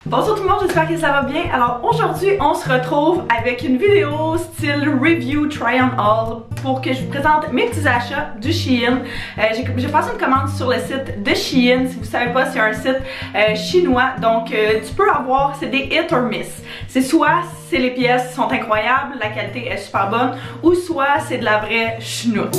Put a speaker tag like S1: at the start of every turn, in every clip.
S1: Bonjour tout le monde, j'espère que ça va bien. Alors aujourd'hui, on se retrouve avec une vidéo style review try on all pour que je vous présente mes petits achats du Shein. J'ai passé une commande sur le site de Shein. Si vous savez pas, c'est un site chinois. Donc tu peux avoir, c'est des hit or miss. C'est soit c'est les pièces sont incroyables, la qualité est super bonne, ou soit c'est de la vraie chenoute.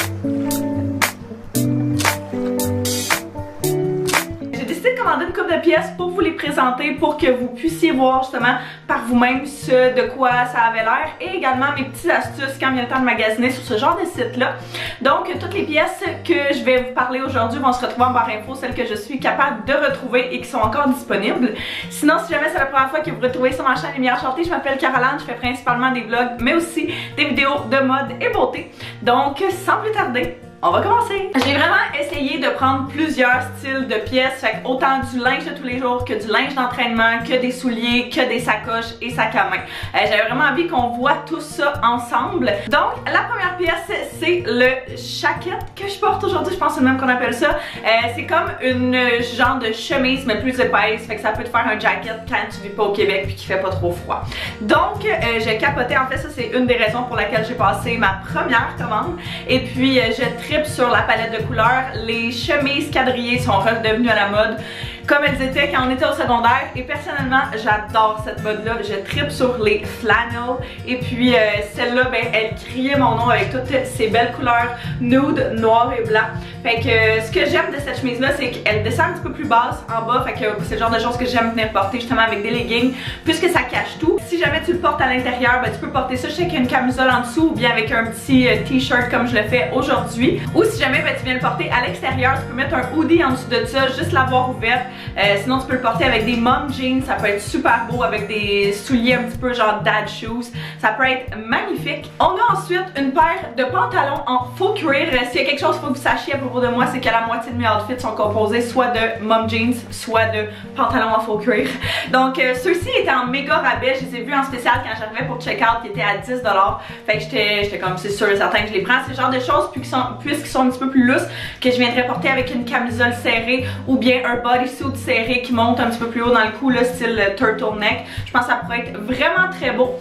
S1: Une couple de pièces pour vous les présenter pour que vous puissiez voir justement par vous-même ce de quoi ça avait l'air et également mes petites astuces quand vient le temps de magasiner sur ce genre de site là. Donc toutes les pièces que je vais vous parler aujourd'hui vont se retrouver en barre info, celles que je suis capable de retrouver et qui sont encore disponibles. Sinon si jamais c'est la première fois que vous retrouvez sur ma chaîne Les Meilleures Shorties, je m'appelle Caroline, je fais principalement des vlogs mais aussi des vidéos de mode et beauté. Donc sans plus tarder, on va commencer! J'ai vraiment essayé de prendre plusieurs styles de pièces, fait autant du linge de tous les jours que du linge d'entraînement, que des souliers, que des sacoches et sacs à main. J'avais vraiment envie qu'on voit tout ça ensemble. Donc la première pièce, c'est le jacket que je porte aujourd'hui, je pense que c'est le même qu'on appelle ça. C'est comme une genre de chemise mais plus épaisse, fait que ça peut te faire un jacket quand tu vis pas au Québec puis qu'il fait pas trop froid. Donc j'ai capoté, en fait ça c'est une des raisons pour laquelle j'ai passé ma première commande. Et puis je tripe sur la palette de couleurs. Les chemises quadrillées sont redevenues à la mode comme elles étaient quand on était au secondaire et personnellement j'adore cette mode là, je tripe sur les flannels et puis celle-là ben elle criait mon nom avec toutes ces belles couleurs nude, noir et blanc. Fait que ce que j'aime de cette chemise là c'est qu'elle descend un petit peu plus basse en bas, fait que c'est le genre de choses que j'aime venir porter justement avec des leggings puisque ça cache tout. Si jamais tu le portes à l'intérieur, ben tu peux porter ça avec une camisole en dessous ou bien avec un petit t-shirt comme je le fais aujourd'hui, ou si jamais ben, tu viens le porter à l'extérieur, tu peux mettre un hoodie en dessous de ça, juste l'avoir ouverte. Sinon tu peux le porter avec des mom jeans, ça peut être super beau avec des souliers un petit peu genre dad shoes, ça peut être magnifique. On a ensuite une paire de pantalons en faux cuir. S'il y a quelque chose qu'il faut que vous sachiez à propos de moi, c'est que la moitié de mes outfits sont composés soit de mom jeans, soit de pantalons en faux cuir. Donc ceux-ci étaient en méga rabais, je les ai vus en spécial quand j'arrivais pour check-out qui était à 10$. Fait que j'étais comme c'est sûr et certain que je les prends. C'est le genre de choses puisqu'ils sont un petit peu plus lousses que je viendrais porter avec une camisole serrée ou bien un bodysuit serré qui monte un petit peu plus haut dans le cou, là, style turtleneck. Je pense que ça pourrait être vraiment très beau.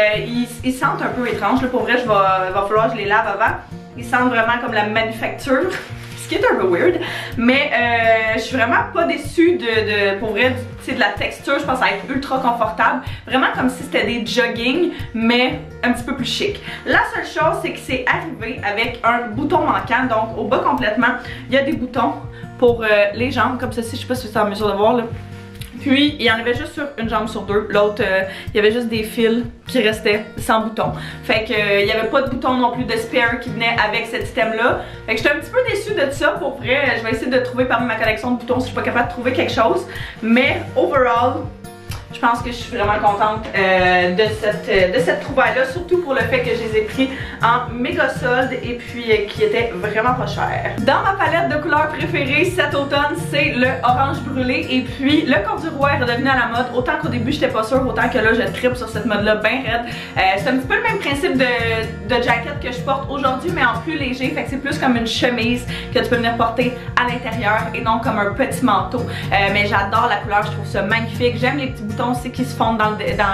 S1: Ils sentent un peu étrange, là, pour vrai, il va falloir que je les lave avant. Ils sentent vraiment comme la manufacture, ce qui est un peu weird, mais je suis vraiment pas déçue pour vrai, de la texture. Je pense que ça va être ultra confortable, vraiment comme si c'était des jogging, mais un petit peu plus chic. La seule chose, c'est que c'est arrivé avec un bouton manquant, donc au bas complètement, il y a des boutons pour les jambes, comme ceci, je sais pas si vous êtes en mesure de voir là. Puis il y en avait juste sur une jambe sur deux, l'autre il y avait juste des fils qui restaient sans bouton. Fait que il n'y avait pas de bouton non plus de spare qui venait avec cet item là. Fait que j'étais un petit peu déçue de ça, pour vrai. Je vais essayer de trouver parmi ma collection de boutons si je suis pas capable de trouver quelque chose. Mais overall, je pense que je suis vraiment contente de cette trouvaille-là, surtout pour le fait que je les ai pris en méga solde et puis qui était vraiment pas cher. Dans ma palette de couleurs préférées cet automne, c'est le orange brûlé et puis le corduroy est redevenu à la mode. Autant qu'au début j'étais pas sûre, autant que là je tripe sur cette mode-là bien raide. C'est un petit peu le même principe de jacket que je porte aujourd'hui, mais en plus léger. Fait que c'est plus comme une chemise que tu peux venir porter à l'intérieur et non comme un petit manteau. Mais j'adore la couleur, je trouve ça magnifique. J'aime les petits boutons aussi qui se fondent dans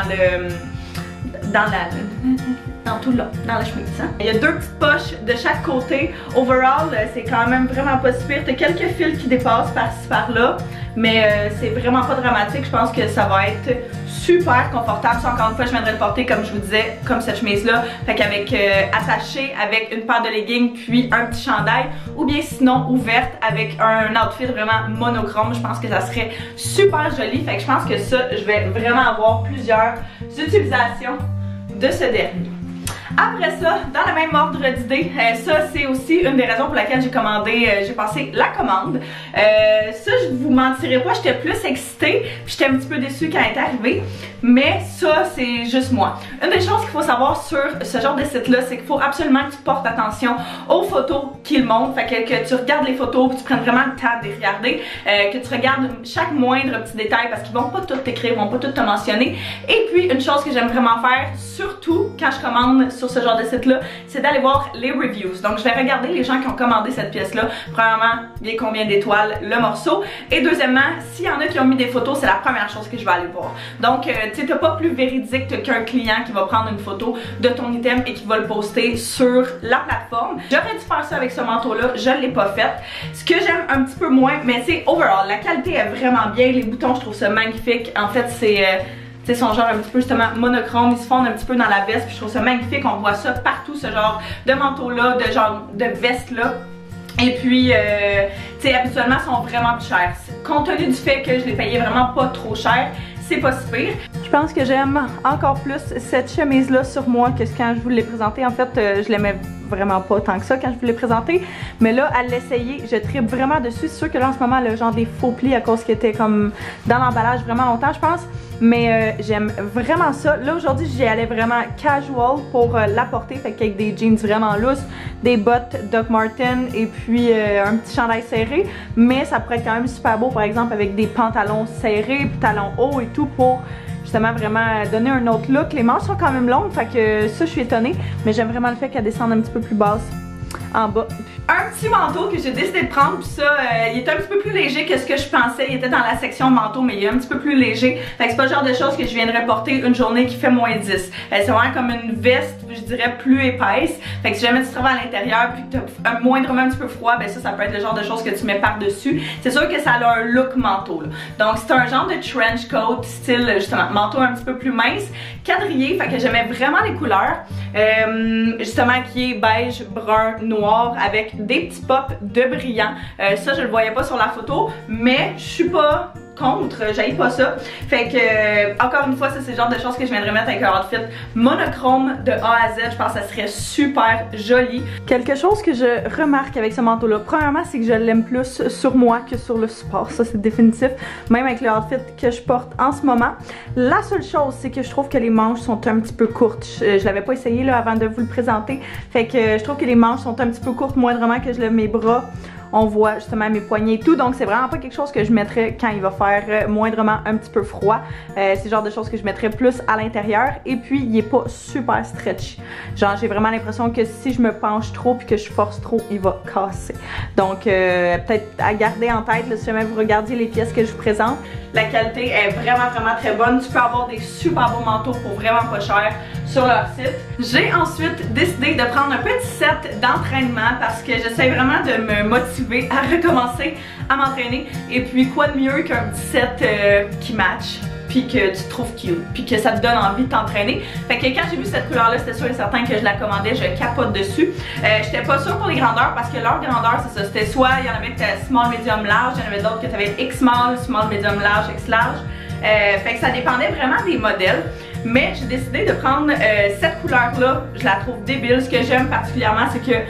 S1: tout le long, dans la chemise. Hein? Il y a deux petites poches de chaque côté. Overall, c'est quand même vraiment pas si pire. T'as quelques fils qui dépassent par-ci par-là, mais c'est vraiment pas dramatique. Je pense que ça va être super confortable. Ça, encore une fois, je viendrai le porter comme je vous disais, comme cette chemise-là. Fait qu'avec attaché avec une paire de leggings puis un petit chandail, ou bien sinon ouverte avec un outfit vraiment monochrome. Je pense que ça serait super joli. Fait que je pense que ça, je vais vraiment avoir plusieurs utilisations de ce dernier. Après ça, dans le même ordre d'idée, ça c'est aussi une des raisons pour laquelle j'ai passé la commande. Ça, je vous mentirai pas, j'étais plus excitée, puis j'étais un petit peu déçue quand elle est arrivée, mais ça c'est juste moi. Une des choses qu'il faut savoir sur ce genre de site là, c'est qu'il faut absolument que tu portes attention aux photos qu'ils montrent, fait que tu regardes les photos, puis tu prennes vraiment le temps de les regarder, que tu regardes chaque moindre petit détail parce qu'ils vont pas tout t'écrire, ils vont pas tout te mentionner. Et puis une chose que j'aime vraiment faire, surtout quand je commande sur ce genre de site-là, c'est d'aller voir les reviews. Donc je vais regarder les gens qui ont commandé cette pièce-là. Premièrement, bien combien d'étoiles le morceau. Et deuxièmement, s'il y en a qui ont mis des photos, c'est la première chose que je vais aller voir. Donc, tu sais, t'as pas plus véridique qu'un client qui va prendre une photo de ton item et qui va le poster sur la plateforme. J'aurais dû faire ça avec ce manteau-là, je l'ai pas fait. Ce que j'aime un petit peu moins, mais c'est overall, la qualité est vraiment bien. Les boutons, je trouve ça magnifique. En fait, c'est son genre un petit peu justement monochrome, ils se fondent un petit peu dans la veste, puis je trouve ça magnifique. On voit ça partout, ce genre de manteau-là, de genre de veste-là. Et puis, tu sais, habituellement, ils sont vraiment plus chers. Compte tenu du fait que je les payais vraiment pas trop cher, c'est pas si pire. Je pense que j'aime encore plus cette chemise-là sur moi que quand je vous l'ai présentée. En fait, je l'aimais vraiment pas tant que ça quand je vous l'ai présentée. Mais là, à l'essayer, je tripe vraiment dessus. C'est sûr que là, en ce moment, le genre des faux plis à cause qu'il était comme dans l'emballage vraiment longtemps, je pense. Mais j'aime vraiment ça. Là, aujourd'hui, j'y allais vraiment casual pour la porter. Fait qu'avec des jeans vraiment lousses, des bottes Doc Martens et puis un petit chandail serré. Mais ça pourrait être quand même super beau, par exemple, avec des pantalons serrés, puis talons hauts et tout pour justement vraiment donner un autre look. Les manches sont quand même longues, fait que ça, je suis étonnée. Mais j'aime vraiment le fait qu'elle descende un petit peu plus basse en bas. Un petit manteau que j'ai décidé de prendre, puis ça, il était un petit peu plus léger que ce que je pensais. Il était dans la section manteau, mais il est un petit peu plus léger. Fait que c'est pas le genre de choses que je viendrais porter une journée qui fait -10. C'est vraiment comme une veste, je dirais, plus épaisse. Fait que si jamais tu travailles à l'intérieur puis que t'as moindrement un petit peu froid, ben ça peut être le genre de choses que tu mets par-dessus. C'est sûr que ça a un look manteau, là. Donc c'est un genre de trench coat, style justement manteau un petit peu plus mince, quadrillé. Fait que j'aimais vraiment les couleurs. Justement qui est beige, brun, noir avec des petits pops de brillant. Ça je le voyais pas sur la photo, mais je suis pas contre, j'haïs pas ça. Fait que, encore une fois, ça c'est le genre de choses que je viendrais mettre avec un outfit monochrome de A à Z. Je pense que ça serait super joli. Quelque chose que je remarque avec ce manteau-là, premièrement, c'est que je l'aime plus sur moi que sur le support. Ça c'est définitif, même avec le outfit que je porte en ce moment. La seule chose, c'est que je trouve que les manches sont un petit peu courtes. Je l'avais pas essayé là avant de vous le présenter. Fait que je trouve que les manches sont un petit peu courtes, moindrement que je lève mes bras. On voit justement mes poignets et tout, donc c'est vraiment pas quelque chose que je mettrais quand il va faire moindrement un petit peu froid. C'est le genre de choses que je mettrais plus à l'intérieur. Et puis il est pas super stretchy. Genre j'ai vraiment l'impression que si je me penche trop puis que je force trop, il va casser. Donc peut-être à garder en tête là, si jamais vous regardiez les pièces que je vous présente. La qualité est vraiment très bonne. Tu peux avoir des super beaux manteaux pour vraiment pas cher sur leur site. J'ai ensuite décidé de prendre un petit set d'entraînement parce que j'essaie vraiment de me motiver à recommencer à m'entraîner. Et puis quoi de mieux qu'un petit set qui match, puis que tu trouves cute, puis que ça te donne envie de t'entraîner. Fait que quand j'ai vu cette couleur-là, c'était sûr et certain que je la commandais, je capote dessus. J'étais pas sûre pour les grandeurs parce que leur grandeur, c'est ça, c'était soit il y en avait que t'avais small, medium, large, il y en avait d'autres que t'avais X-small, small, medium, large, X-large. Fait que ça dépendait vraiment des modèles. Mais j'ai décidé de prendre cette couleur-là, je la trouve débile. Ce que j'aime particulièrement, c'est que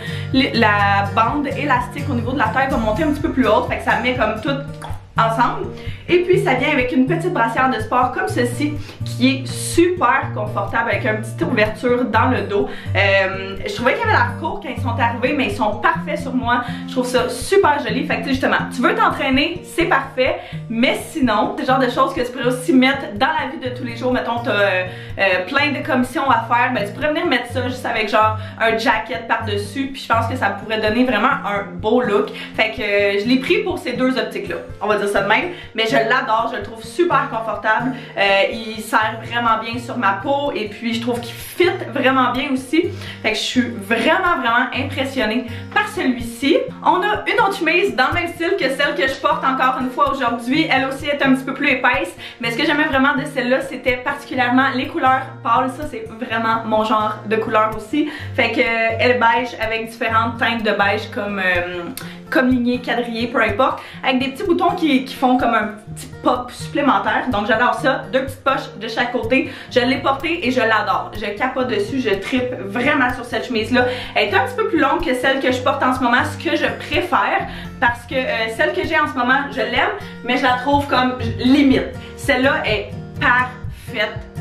S1: la bande élastique au niveau de la taille va monter un petit peu plus haute, fait que ça met comme tout ensemble. Et puis ça vient avec une petite brassière de sport comme ceci qui est super confortable avec une petite ouverture dans le dos. Je trouvais qu'il y avait l'air court quand ils sont arrivés, mais ils sont parfaits sur moi. Je trouve ça super joli. Fait que justement, tu veux t'entraîner, c'est parfait, mais sinon, c'est le genre de choses que tu pourrais aussi mettre dans la vie de tous les jours. Mettons, t'as plein de commissions à faire, ben tu pourrais venir mettre ça juste avec genre un jacket par-dessus, puis je pense que ça pourrait donner vraiment un beau look. Fait que je l'ai pris pour ces deux optiques-là. On va dire ça de même, mais je l'adore, je le trouve super confortable. Il sert vraiment bien sur ma peau et puis je trouve qu'il fit vraiment bien aussi. Fait que je suis vraiment impressionnée par celui-ci. On a une autre chemise dans le même style que celle que je porte encore une fois aujourd'hui. Elle aussi est un petit peu plus épaisse, mais ce que j'aimais vraiment de celle-là, c'était particulièrement les couleurs pâles. Ça, c'est vraiment mon genre de couleur aussi. Fait que elle est beige avec différentes teintes de beige comme lignée, quadrillé, peu importe, avec des petits boutons qui font comme un petit pop supplémentaire. Donc j'adore ça, deux petites poches de chaque côté. Je l'ai portée et je l'adore. Je capote dessus, je trippe vraiment sur cette chemise-là. Elle est un petit peu plus longue que celle que je porte en ce moment, ce que je préfère, parce que celle que j'ai en ce moment, je l'aime, mais je la trouve comme limite. Celle-là est parfaite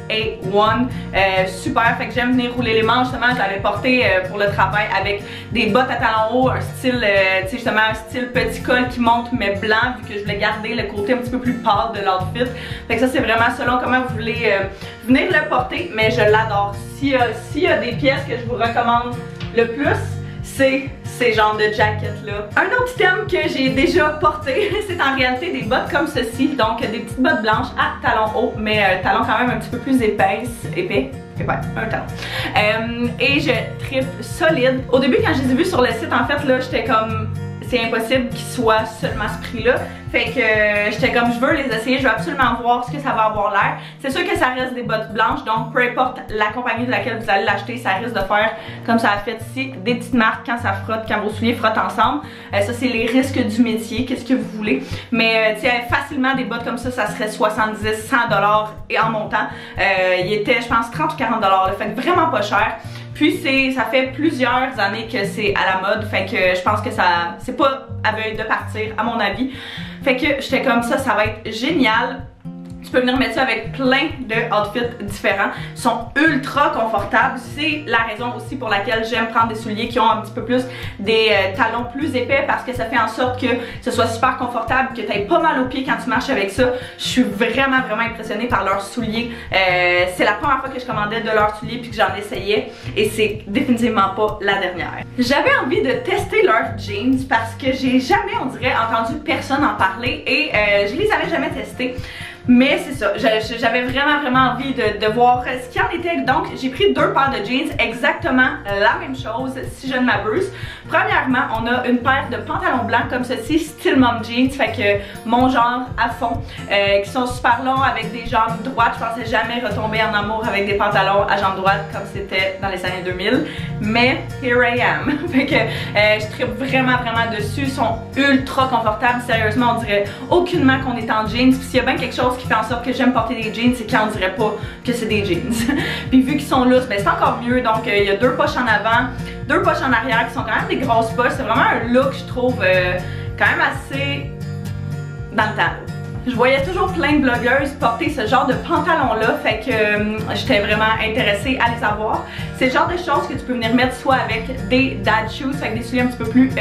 S1: A1. Super, fait que j'aime venir rouler les manches. Justement, je l'avais porté pour le travail avec des bottes à talons hauts, un style, tu sais, justement, un style petit col qui monte mais blanc, vu que je voulais garder le côté un petit peu plus pâle de l'outfit. Fait que ça, c'est vraiment selon comment vous voulez venir le porter, mais je l'adore. S'il y a des pièces que je vous recommande le plus, c'est ces genres de jackets là. Un autre item que j'ai déjà porté, c'est en réalité des bottes comme ceci, donc des petites bottes blanches à talons hauts, mais talons quand même un petit peu plus épais, ouais, un talon. Et je tripe solide. Au début, quand je les ai vus sur le site, en fait, là, j'étais comme, c'est impossible qu'ils soient seulement ce prix-là. Fait que j'étais comme, je veux les essayer, je veux absolument voir ce que ça va avoir l'air. C'est sûr que ça reste des bottes blanches, donc peu importe la compagnie de laquelle vous allez l'acheter, ça risque de faire, comme ça a fait ici, des petites marques quand ça frotte, quand vos souliers frottent ensemble. Ça, c'est les risques du métier, qu'est-ce que vous voulez. Mais tu sais, facilement des bottes comme ça serait 70, 100$ et en montant. Il était, je pense, 30 ou 40$, là, fait que vraiment pas cher. Puis ça fait plusieurs années que c'est à la mode, fait que je pense que ça, c'est pas à veille de partir, à mon avis. Fait que j'étais comme ça va être génial. Tu peux venir mettre ça avec plein de outfits différents. Ils sont ultra confortables. C'est la raison aussi pour laquelle j'aime prendre des souliers qui ont un petit peu plus des talons plus épais, parce que ça fait en sorte que ce soit super confortable, que tu aies pas mal aux pieds quand tu marches avec ça. Je suis vraiment impressionnée par leurs souliers. C'est la première fois que je commandais de leurs souliers puis que j'en essayais, et c'est définitivement pas la dernière. J'avais envie de tester leurs jeans parce que j'ai jamais, on dirait, entendu personne en parler, et je les avais jamais testés. Mais c'est ça, j'avais vraiment envie de voir ce qu'il y en était. Donc j'ai pris deux paires de jeans, exactement la même chose si je ne m'abuse. Premièrement, on a une paire de pantalons blancs comme ceci, style mom jeans, fait que mon genre à fond, qui sont super longs avec des jambes droites. Je pensais jamais retomber en amour avec des pantalons à jambes droites comme c'était dans les années 2000, mais here I am. Fait que je tripe vraiment dessus, ils sont ultra confortables, sérieusement on dirait aucunement qu'on est en jeans. Puis s'il y a bien quelque chose qui fait en sorte que j'aime porter des jeans, c'est quand on dirait pas que c'est des jeans. Puis vu qu'ils sont lousses, ben c'est encore mieux. Donc il y a deux poches en avant, deux poches en arrière qui sont quand même des grosses poches. C'est vraiment un look, je trouve, quand même assez dans le temps. Je voyais toujours plein de blogueuses porter ce genre de pantalon-là, fait que j'étais vraiment intéressée à les avoir. C'est le genre de choses que tu peux venir mettre soit avec des dad shoes, avec des souliers un petit peu plus,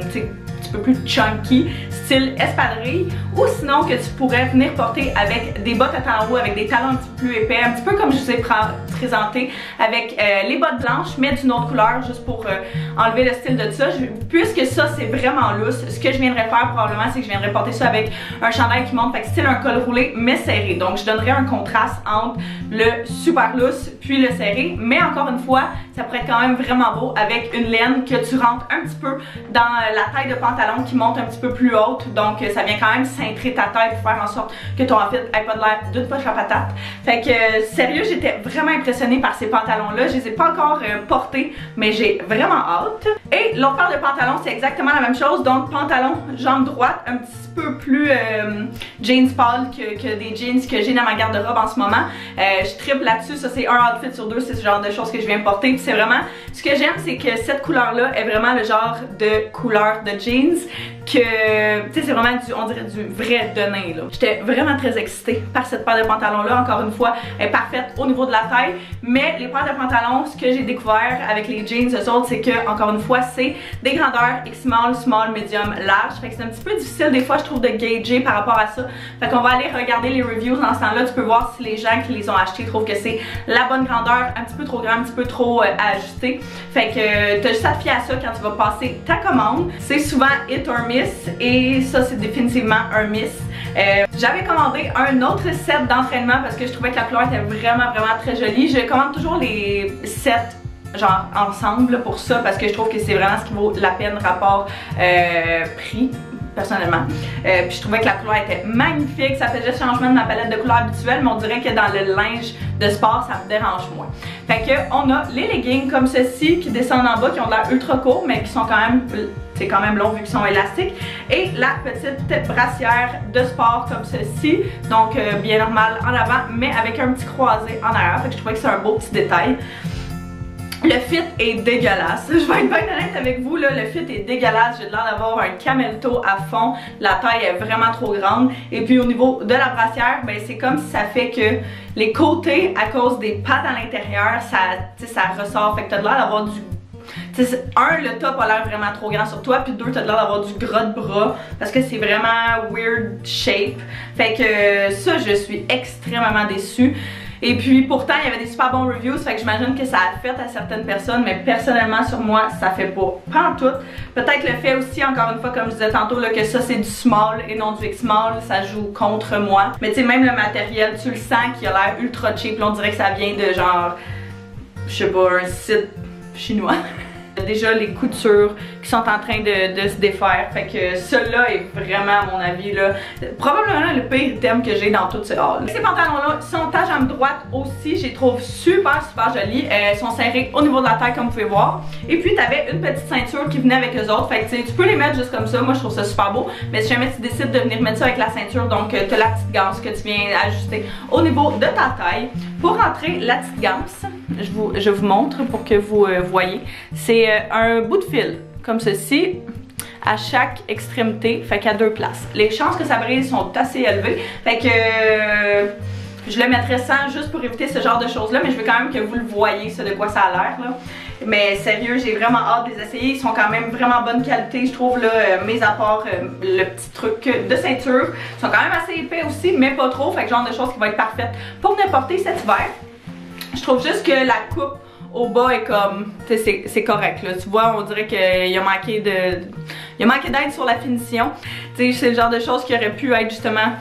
S1: plus chunky, style espadrille, ou sinon que tu pourrais venir porter avec des bottes à talons hauts, avec des talons un petit peu plus épais, un petit peu comme je vous ai présenté, avec les bottes blanches, mais d'une autre couleur, juste pour enlever le style de ça. Puisque ça, c'est vraiment lousse, ce que je viendrais faire probablement, c'est que je viendrais porter ça avec un chandail qui monte, fait que style un col roulé, mais serré. Donc je donnerais un contraste entre le super lousse puis le serré, mais encore une fois, ça pourrait être quand même vraiment beau avec une laine que tu rentres un petit peu dans la taille de pantalon qui monte un petit peu plus haute, donc ça vient quand même cintrer ta tête pour faire en sorte que ton outfit ait pas de l'air d'une poche à patate. Fait que sérieux, j'étais vraiment impressionnée par ces pantalons là. Je les ai pas encore portés, mais j'ai vraiment hâte. Et l'autre paire de pantalons, c'est exactement la même chose, donc pantalon jambe droite, un petit peu plus jeans pâle que des jeans que j'ai dans ma garde-robe en ce moment. Je triple là-dessus, ça c'est un outfit sur deux, c'est ce genre de choses que je viens porter. Puis c'est vraiment, ce que j'aime, c'est que cette couleur-là est vraiment le genre de couleur de jeans que, tu sais, c'est vraiment du, on dirait du vrai denim là. J'étais vraiment très excitée par cette paire de pantalons-là. Encore une fois, elle est parfaite au niveau de la taille, mais les paires de pantalons, ce que j'ai découvert avec les jeans, eux autres, c'est que, encore une fois, c'est des grandeurs X-small, small, medium, large. Fait que c'est un petit peu difficile des fois, je trouve, de gager par rapport à ça. Fait qu'on va aller regarder les reviews dans ce temps-là. Tu peux voir si les gens qui les ont achetés trouvent que c'est la bonne grandeur, un petit peu trop grand, un petit peu trop à ajuster. Fait que t'as juste à te fier à ça quand tu vas passer ta commande. C'est souvent hit or miss, et ça c'est définitivement un miss. J'avais commandé un autre set d'entraînement parce que je trouvais que la couleur était vraiment très jolie. Je commande toujours les sets genre ensemble pour ça parce que je trouve que c'est vraiment ce qui vaut la peine rapport prix personnellement. Puis je trouvais que la couleur était magnifique, ça faisait changement de ma palette de couleurs habituelle, mais on dirait que dans le linge de sport ça me dérange moins. Fait que on a les leggings comme ceci qui descendent en bas, qui ont l'air ultra courts mais qui sont quand même, c'est quand même long vu qu'ils sont élastiques, et la petite brassière de sport comme ceci, donc bien normal en avant mais avec un petit croisé en arrière. Fait que je trouvais que c'est un beau petit détail. Le fit est dégueulasse. Je vais être bien honnête avec vous, là, le fit est dégueulasse. J'ai l'air d'avoir un camel-toe à fond. La taille est vraiment trop grande. Et puis au niveau de la brassière, ben, c'est comme si ça fait que les côtés, à cause des pattes à l'intérieur, ça ressort. Fait que t'as l'air d'avoir du... un, le top a l'air vraiment trop grand sur toi, puis deux, t'as l'air d'avoir du gras de bras parce que c'est vraiment weird shape. Fait que ça, je suis extrêmement déçue. Et puis pourtant, il y avait des super bons reviews, fait que j'imagine que ça a fait à certaines personnes, mais personnellement sur moi, ça fait pas en tout. Peut-être le fait aussi, encore une fois, comme je disais tantôt, là, que ça c'est du small et non du X-small, ça joue contre moi. Mais tu sais, même le matériel, tu le sens qu'il a l'air ultra cheap, là, on dirait que ça vient de genre, je sais pas, un site chinois. Déjà les coutures qui sont en train de se défaire, fait que celui-là est vraiment à mon avis là, probablement le pire thème que j'ai dans toutes ces halls. Ces pantalons-là sont à jambe droite aussi, je les trouve super jolis, ils sont serrés au niveau de la taille comme vous pouvez voir. Et puis t'avais une petite ceinture qui venait avec eux autres, fait que tu peux les mettre juste comme ça, moi je trouve ça super beau. Mais si jamais tu décides de venir mettre ça avec la ceinture, donc t'as la petite ganse que tu viens ajuster au niveau de ta taille. Pour rentrer la petite ganse, je vous montre pour que vous voyez, c'est un bout de fil comme ceci à chaque extrémité, fait qu'à deux places. Les chances que ça brise sont assez élevées, fait que je le mettrais sans juste pour éviter ce genre de choses là, mais je veux quand même que vous le voyez, ça de quoi ça a l'air là. Mais sérieux, j'ai vraiment hâte de les essayer, ils sont quand même vraiment bonne qualité, je trouve là, mis à part le petit truc de ceinture, ils sont quand même assez épais aussi, mais pas trop, fait que genre de choses qui vont être parfaites pour n'importe cet hiver. Je trouve juste que la coupe au bas est comme, tu sais, c'est correct là, tu vois, on dirait qu'il a manqué d'aide sur la finition. Tu sais, c'est le genre de choses qui aurait pu être justement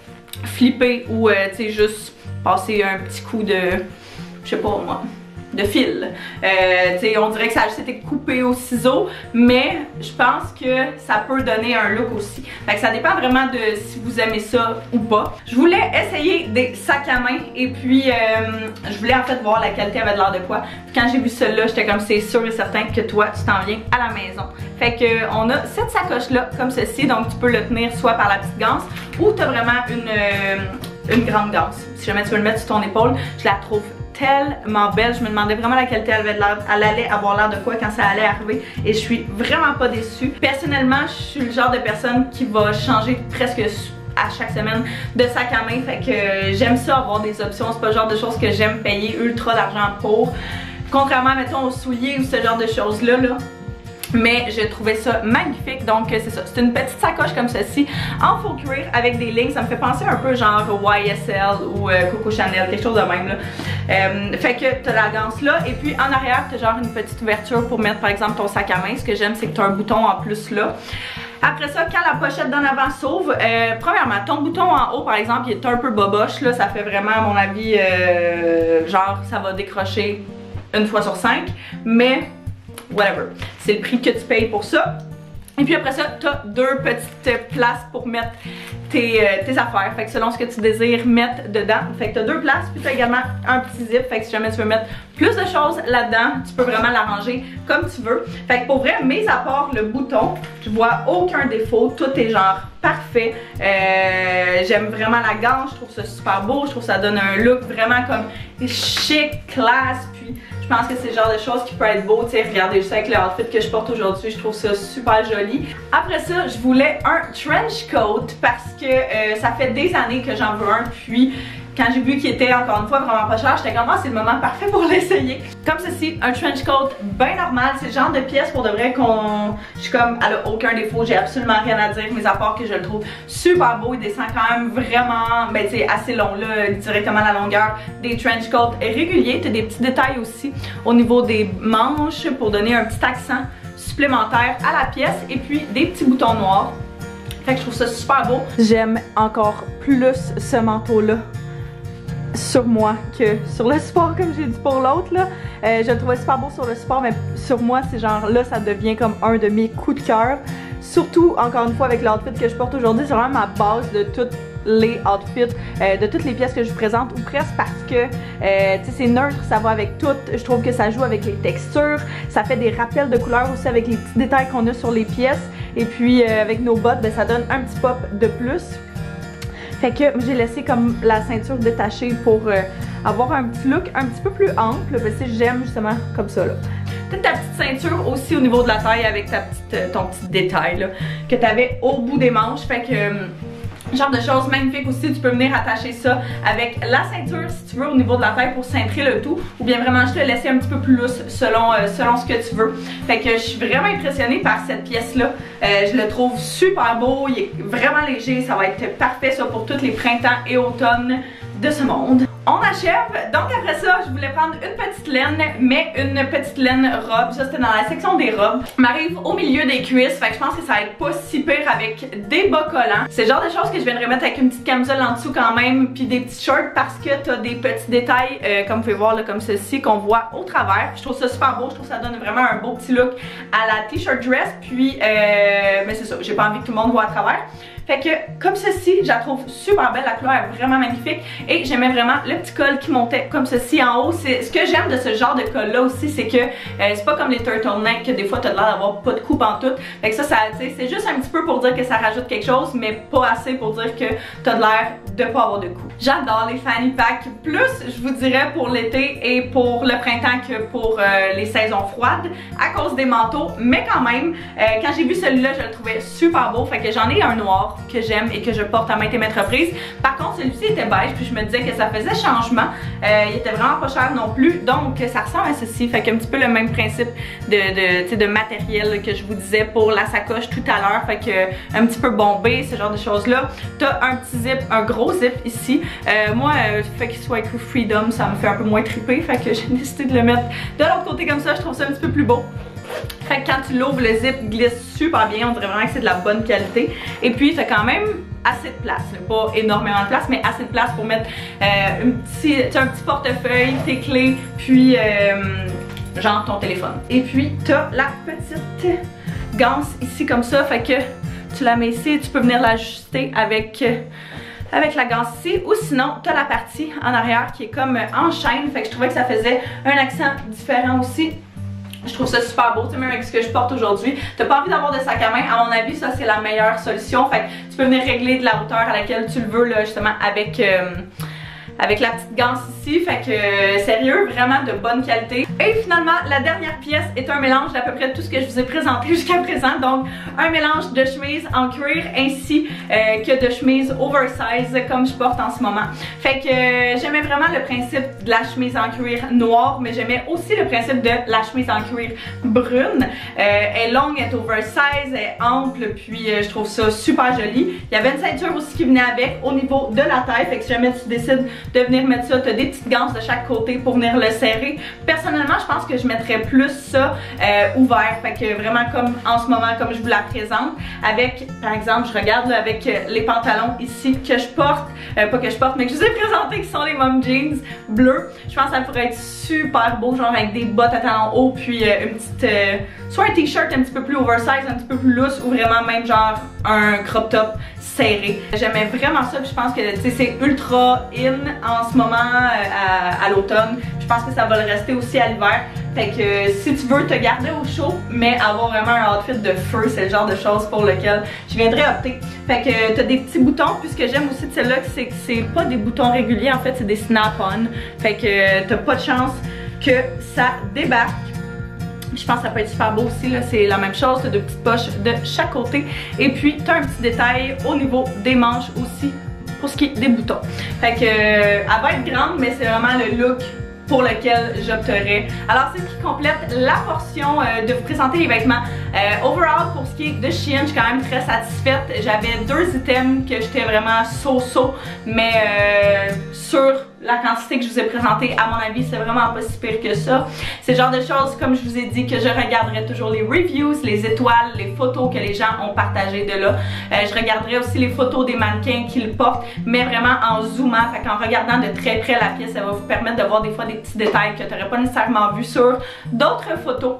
S1: flippé ou tu sais, juste passer un petit coup de, je sais pas moi, de fil. On dirait que ça a juste été coupé au ciseau, mais je pense que ça peut donner un look aussi. Fait que ça dépend vraiment de si vous aimez ça ou pas. Je voulais essayer des sacs à main et puis je voulais en fait voir la qualité avait de l'air de quoi. Puis quand j'ai vu celui-là, j'étais comme c'est sûr et certain que toi tu t'en viens à la maison. Fait que on a cette sacoche là comme ceci, donc tu peux le tenir soit par la petite ganse ou tu as vraiment une grande ganse. Si jamais tu veux le mettre sur ton épaule, je la trouve tellement belle. Je me demandais vraiment la qualité elle allait avoir l'air de quoi quand ça allait arriver et je suis vraiment pas déçue. Personnellement, je suis le genre de personne qui va changer presque à chaque semaine de sac à main, fait que j'aime ça avoir des options, c'est pas le genre de choses que j'aime payer ultra d'argent pour, contrairement mettons aux souliers ou ce genre de choses là. Mais je trouvais ça magnifique, donc c'est ça, c'est une petite sacoche comme ceci en faux cuir avec des lignes, ça me fait penser un peu genre YSL ou Coco Chanel, quelque chose de même là. Fait que t'as la ganse là et puis en arrière t'as genre une petite ouverture pour mettre par exemple ton sac à main. Ce que j'aime c'est que t'as un bouton en plus là. Après ça, quand la pochette d'en avant s'ouvre, premièrement, ton bouton en haut par exemple il est un peu boboche là, ça fait vraiment à mon avis genre ça va décrocher une fois sur 5, mais whatever, c'est le prix que tu payes pour ça. Et puis après ça, tu as deux petites places pour mettre tes affaires, fait que selon ce que tu désires mettre dedans. Fait que tu as deux places, puis tu as également un petit zip, fait que si jamais tu veux mettre plus de choses là-dedans, tu peux vraiment l'arranger comme tu veux. Fait que pour vrai, mis à part le bouton, je vois aucun défaut, tout est genre parfait. J'aime vraiment la ganse, je trouve ça super beau, je trouve que ça donne un look vraiment comme chic, classe, puis je pense que c'est le genre de choses qui peut être beau, tu sais, regardez juste avec le outfit que je porte aujourd'hui, je trouve ça super joli. Après ça, je voulais un trench coat parce que ça fait des années que j'en veux un, puis quand j'ai vu qu'il était encore une fois vraiment pas cher, j'étais comme ah, c'est le moment parfait pour l'essayer. Comme ceci, un trench coat bien normal, c'est le genre de pièce pour de vrai qu'on... Je suis comme, elle a aucun défaut, j'ai absolument rien à dire, mais à part que je le trouve super beau, il descend quand même vraiment, ben tu sais, assez long là, directement la longueur des trench coats réguliers. T'as des petits détails aussi au niveau des manches pour donner un petit accent supplémentaire à la pièce et puis des petits boutons noirs. Fait que je trouve ça super beau. J'aime encore plus ce manteau là sur moi que sur le support comme j'ai dit pour l'autre là. Je le trouvais super beau sur le support, mais sur moi c'est genre là ça devient comme un de mes coups de cœur. Surtout encore une fois avec l'outfit que je porte aujourd'hui, c'est vraiment ma base de toutes les outfits, de toutes les pièces que je vous présente ou presque, parce que tu sais c'est neutre, ça va avec tout. Je trouve que ça joue avec les textures, ça fait des rappels de couleurs aussi avec les petits détails qu'on a sur les pièces et puis avec nos bottes, ben, ça donne un petit pop de plus. Fait que j'ai laissé comme la ceinture détachée pour avoir un petit look un petit peu plus ample. Ben, j'aime justement comme ça là. T'as ta petite ceinture aussi au niveau de la taille avec ton petit détail là, que t'avais au bout des manches. Fait que genre de choses magnifiques aussi, tu peux venir attacher ça avec la ceinture si tu veux au niveau de la taille pour cintrer le tout, ou bien vraiment juste le laisser un petit peu plus lousse selon ce que tu veux. Fait que je suis vraiment impressionnée par cette pièce là, je le trouve super beau, il est vraiment léger, ça va être parfait ça pour tous les printemps et automnes de ce monde. On achève, donc après ça, je voulais prendre une petite laine, mais une petite laine robe, ça c'était dans la section des robes. M'arrive au milieu des cuisses, fait que je pense que ça va être pas si pire avec des bas collants. C'est le genre de choses que je viens de remettre avec une petite camisole en dessous quand même, puis des petits shorts parce que t'as des petits détails, comme vous pouvez voir là, comme ceci, qu'on voit au travers. Je trouve ça super beau, je trouve que ça donne vraiment un beau petit look à la t-shirt dress, puis mais c'est ça, j'ai pas envie que tout le monde voit à travers. Fait que comme ceci, je la trouve super belle, la couleur est vraiment magnifique et j'aimais vraiment le petit col qui montait comme ceci en haut. Ce que j'aime de ce genre de col là aussi, c'est que c'est pas comme les turtlenecks que des fois t'as l'air d'avoir pas de coupe en tout. Fait que ça c'est juste un petit peu pour dire que ça rajoute quelque chose, mais pas assez pour dire que t'as de l'air de pas avoir de coupe. J'adore les fanny packs, plus je vous dirais pour l'été et pour le printemps que pour les saisons froides à cause des manteaux, mais quand même quand j'ai vu celui-là, je le trouvais super beau. Fait que j'en ai un noir que j'aime et que je porte à maintes et maintes reprises. Par contre, celui-ci était beige, puis je me disais que ça faisait changement. Il était vraiment pas cher non plus, donc ça ressemble à ceci. Fait qu'un petit peu le même principe de matériel que je vous disais pour la sacoche tout à l'heure. Fait que un petit peu bombé, ce genre de choses-là. T'as un petit zip, un gros zip ici. Moi, le fait qu'il soit écrit Freedom, ça me fait un peu moins triper. Fait que j'ai décidé de le mettre de l'autre côté comme ça. Je trouve ça un petit peu plus beau. Fait que quand tu l'ouvres, le zip glisse super bien, on dirait vraiment que c'est de la bonne qualité. Et puis, t'as quand même assez de place, pas énormément de place, mais assez de place pour mettre un petit portefeuille, tes clés, puis genre ton téléphone. Et puis, t'as la petite ganse ici comme ça, fait que tu la mets ici, tu peux venir l'ajuster avec la ganse ici, ou sinon t'as la partie en arrière qui est comme en chaîne, fait que je trouvais que ça faisait un accent différent aussi. Je trouve ça super beau, tu sais, même avec ce que je porte aujourd'hui. T'as pas envie d'avoir de sac à main, à mon avis, ça c'est la meilleure solution. Fait que tu peux venir régler de la hauteur à laquelle tu le veux, là, justement, avec la petite ganse ici. Fait que sérieux, vraiment de bonne qualité. Et finalement, la dernière pièce est un mélange d'à peu près tout ce que je vous ai présenté jusqu'à présent. Donc, un mélange de chemise en cuir ainsi que de chemise oversize comme je porte en ce moment. Fait que j'aimais vraiment le principe de la chemise en cuir noire, mais j'aimais aussi le principe de la chemise en cuir brune. Elle est longue, elle est oversize, elle est ample, puis je trouve ça super joli. Il y avait une ceinture aussi qui venait avec au niveau de la taille. Fait que si jamais tu décides de venir mettre ça, tu as des petites ganses de chaque côté pour venir le serrer. Personnellement, je pense que je mettrais plus ça ouvert, fait que vraiment comme en ce moment, comme je vous la présente, avec, par exemple, je regarde là, avec les pantalons ici que je porte, pas que je porte, mais que je vous ai présentés qui sont les mom jeans bleus. Je pense que ça pourrait être super beau, genre avec des bottes à talons hauts, puis une petite, soit un t-shirt un petit peu plus oversize, un petit peu plus loose, ou vraiment même genre un crop top serré. J'aimais vraiment ça, puis je pense que c'est ultra in en ce moment à l'automne. Je pense que ça va le rester aussi à l'hiver. Fait que si tu veux te garder au chaud, mais avoir vraiment un outfit de feu, c'est le genre de choses pour lequel je viendrais opter. Fait que t'as des petits boutons, puis ce que j'aime aussi de celle-là, c'est que c'est pas des boutons réguliers, en fait c'est des snap-on. Fait que t'as pas de chance que ça débarque. Je pense que ça peut être super beau aussi, là, c'est la même chose, t'as deux petites poches de chaque côté. Et puis t'as un petit détail au niveau des manches aussi, pour ce qui est des boutons. Fait que elle va être grande, mais c'est vraiment le look pour lequel j'opterais. Alors c'est ce qui complète la portion de vous présenter les vêtements. Overall, pour ce qui est de Shein, je suis quand même très satisfaite. J'avais deux items que j'étais vraiment so-so, mais sur la quantité que je vous ai présentée, à mon avis, c'est vraiment pas si pire que ça. C'est le genre de choses, comme je vous ai dit, que je regarderai toujours les reviews, les étoiles, les photos que les gens ont partagées de là. Je regarderai aussi les photos des mannequins qu'ils portent, mais vraiment en zoomant, fait qu'en regardant de très près la pièce, ça va vous permettre de voir des fois des petits détails que tu n'aurais pas nécessairement vu sur d'autres photos.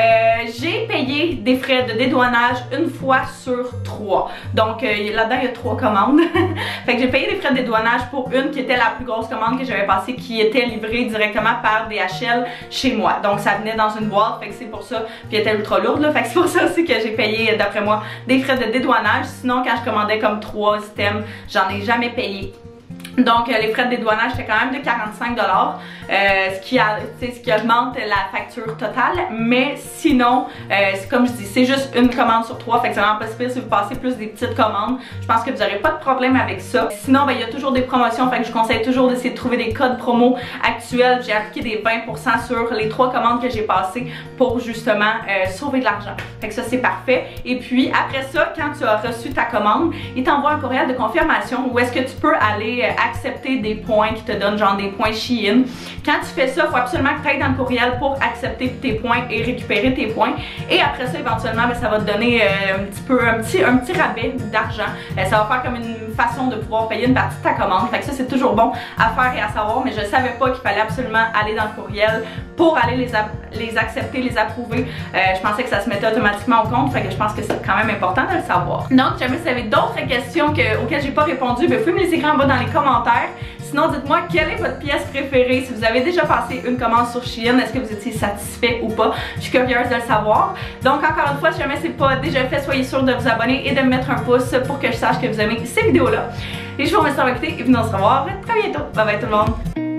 S1: J'ai payé des frais de dédouanage une fois sur 3. Donc là-dedans, il y a 3 commandes. Fait que j'ai payé des frais de dédouanage pour une qui était la plus grosse commande que j'avais passée, qui était livrée directement par DHL chez moi. Donc ça venait dans une boîte, fait que c'est pour ça. Puis elle était ultra lourde là, fait que c'est pour ça aussi que j'ai payé, d'après moi, des frais de dédouanage. Sinon, quand je commandais comme 3 items, j'en ai jamais payé. Donc les frais de dédouanage étaient quand même de 45 $, ce qui augmente la facture totale, mais sinon, comme je dis, c'est juste une commande sur 3, fait que c'est vraiment pas si pire si vous passez plus des petites commandes. Je pense que vous n'aurez pas de problème avec ça. Sinon, il y a toujours des promotions, fait que je vous conseille toujours d'essayer de trouver des codes promo actuels. J'ai appliqué des 20% sur les 3 commandes que j'ai passées pour justement sauver de l'argent. Fait que ça, c'est parfait. Et puis après ça, quand tu as reçu ta commande, il t'envoie un courriel de confirmation où est-ce que tu peux aller accepter des points qui te donnent genre des points Shein. Quand tu fais ça, il faut absolument que tu ailles dans le courriel pour accepter tes points et récupérer tes points. Et après ça, éventuellement, ça va te donner un petit rabais d'argent. Ça va faire comme une façon de pouvoir payer une partie de ta commande. Fait que ça, c'est toujours bon à faire et à savoir, mais je savais pas qu'il fallait absolument aller dans le courriel pour aller les accepter, les approuver. Je pensais que ça se mettait automatiquement au compte, fait que je pense que c'est quand même important de le savoir. Donc, jamais si vous avez d'autres questions auxquelles j'ai pas répondu, vous pouvez me les écrire en bas dans les commentaires. Sinon, dites-moi quelle est votre pièce préférée. Si vous avez déjà passé une commande sur Shein, est-ce que vous étiez satisfait ou pas? Je suis curieuse de le savoir. Donc, encore une fois, si jamais c'est pas déjà fait, soyez sûr de vous abonner et de me mettre un pouce pour que je sache que vous aimez ces vidéos-là. Et je vous remercie d'avoir écouté et on se revoit très bientôt. Bye bye tout le monde!